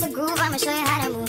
the groove, I'ma show you how to move.